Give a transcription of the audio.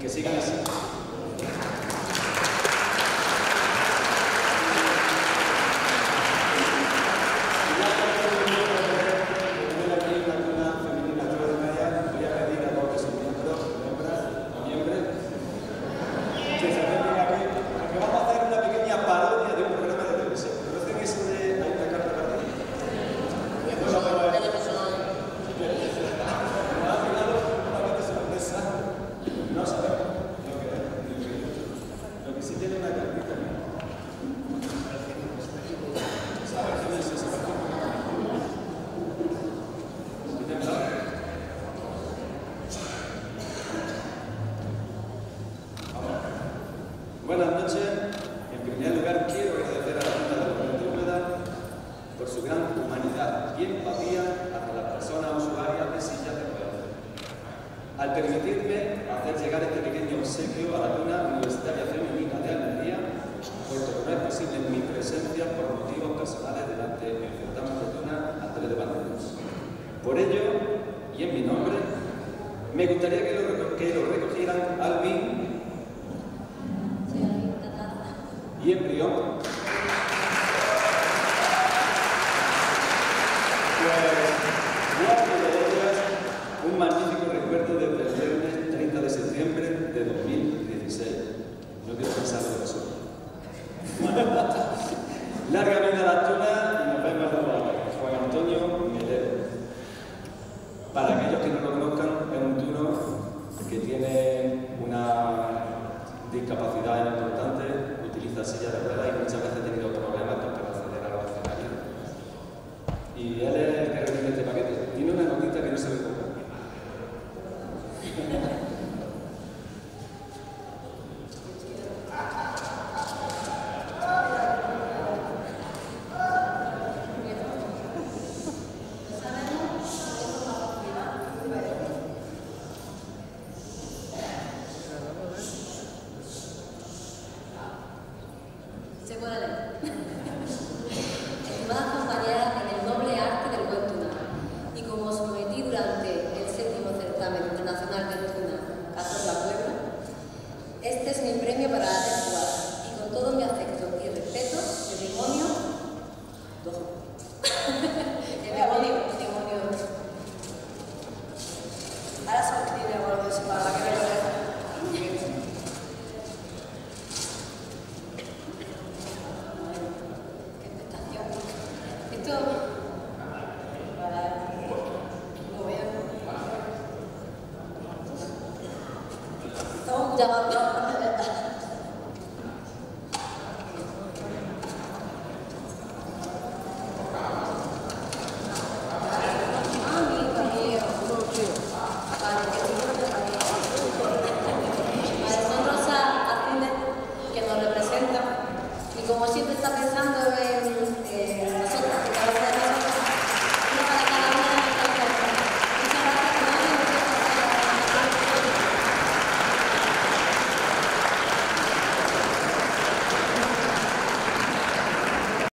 que sigan así. Buenas noches. En primer lugar, quiero agradecer a la Junta de Juventud Úbeda por su gran humanidad y empatía hacia las personas usuarias de sillas de ruedas, al permitirme hacer llegar este pequeño obsequio a la Tuna Universitaria Femenina de Almería, puesto que no es posible mi presencia por motivos personales delante del certamen de Tuna Andrés de Banderas. Por ello, y en mi nombre, me gustaría que lo recogieran Alvin y Embrión. Guardo de ellas un magnífico recuerdo desde el viernes 30 de septiembre de 2016. No quiero pensar de eso. Larga vida a la Tuna y nos vemos luego. Juan Antonio Melero. Para aquellos que no lo conozcan, es un tuno que tiene una discapacidad importante, utiliza silla de ruedas y muchas veces ha tenido problemas para acceder a los escenarios. Y él es el que recibe este paquete. Tiene una notita que no se ve poco. Se puede leer. Estimadas compañeras en el noble arte del buen Tuna, y como os prometí durante el 7º certamen internacional del Tuna Cazorla Puebla, este es mi premio para la temporada, y con todo mi afecto y respeto, el demonio. Ahora solo tiene algo de para la que me lo deja. Estamos llamando.